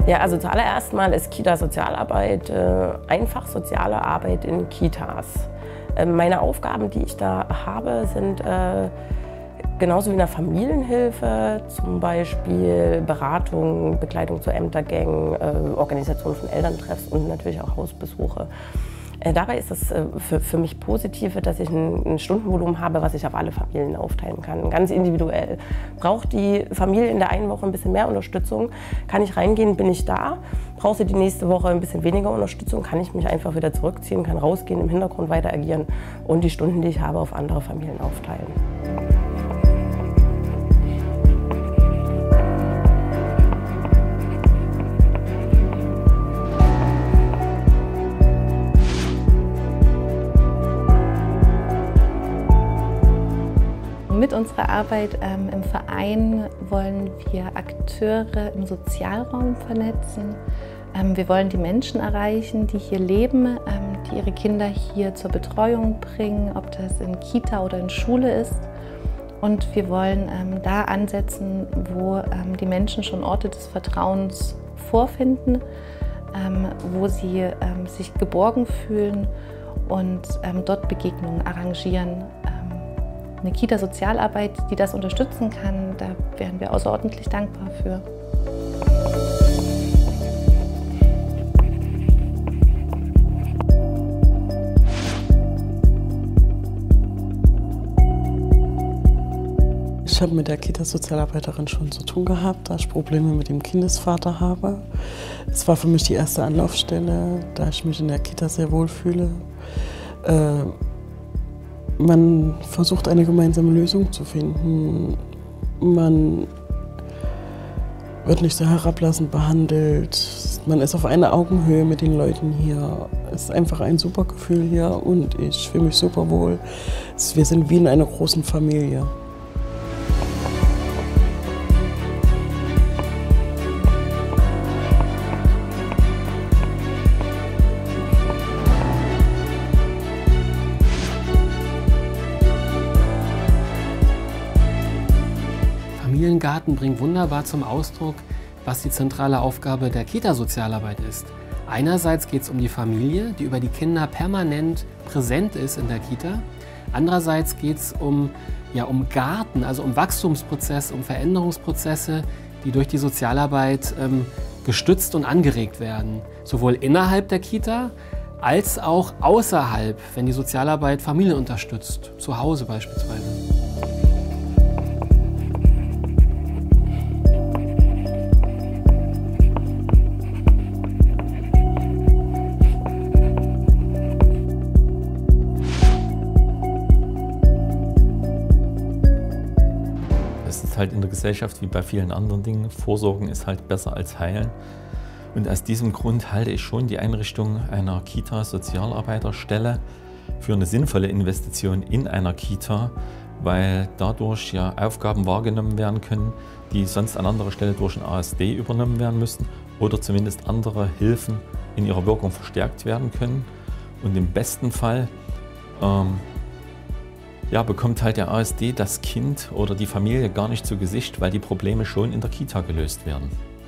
Ja, also zuallererst mal ist Kita-Sozialarbeit einfach soziale Arbeit in Kitas. Meine Aufgaben, die ich da habe, sind genauso wie in der Familienhilfe, zum Beispiel Beratung, Begleitung zu Ämtergängen, Organisation von Elterntreffs und natürlich auch Hausbesuche. Dabei ist es für mich positiv, dass ich ein Stundenvolumen habe, was ich auf alle Familien aufteilen kann, ganz individuell. Braucht die Familie in der einen Woche ein bisschen mehr Unterstützung, kann ich reingehen, bin ich da. Braucht sie die nächste Woche ein bisschen weniger Unterstützung, kann ich mich einfach wieder zurückziehen, kann rausgehen, im Hintergrund weiter agieren und die Stunden, die ich habe, auf andere Familien aufteilen. Mit unserer Arbeit im Verein wollen wir Akteure im Sozialraum vernetzen. Wir wollen die Menschen erreichen, die hier leben, die ihre Kinder hier zur Betreuung bringen, ob das in Kita oder in Schule ist. Und wir wollen da ansetzen, wo die Menschen schon Orte des Vertrauens vorfinden, wo sie sich geborgen fühlen und dort Begegnungen arrangieren. Eine Kita-Sozialarbeit, die das unterstützen kann, da wären wir außerordentlich dankbar für. Ich habe mit der Kita-Sozialarbeiterin schon zu tun gehabt, da ich Probleme mit dem Kindesvater habe. Es war für mich die erste Anlaufstelle, da ich mich in der Kita sehr wohl fühle. Man versucht, eine gemeinsame Lösung zu finden. Man wird nicht so herablassend behandelt. Man ist auf einer Augenhöhe mit den Leuten hier. Es ist einfach ein super Gefühl hier und ich fühle mich super wohl. Wir sind wie in einer großen Familie. Familiengarten bringt wunderbar zum Ausdruck, was die zentrale Aufgabe der Kita-Sozialarbeit ist. Einerseits geht es um die Familie, die über die Kinder permanent präsent ist in der Kita. Andererseits geht es um Garten, also um Wachstumsprozesse, um Veränderungsprozesse, die durch die Sozialarbeit gestützt und angeregt werden. Sowohl innerhalb der Kita als auch außerhalb, wenn die Sozialarbeit Familien unterstützt, zu Hause beispielsweise. Es ist halt in der Gesellschaft wie bei vielen anderen Dingen, Vorsorgen ist halt besser als heilen. Und aus diesem Grund halte ich schon die Einrichtung einer Kita-Sozialarbeiterstelle für eine sinnvolle Investition in einer Kita, weil dadurch ja Aufgaben wahrgenommen werden können, die sonst an anderer Stelle durch ein ASD übernommen werden müssten oder zumindest andere Hilfen in ihrer Wirkung verstärkt werden können. Und im besten Fall bekommt halt der ASD das Kind oder die Familie gar nicht zu Gesicht, weil die Probleme schon in der Kita gelöst werden.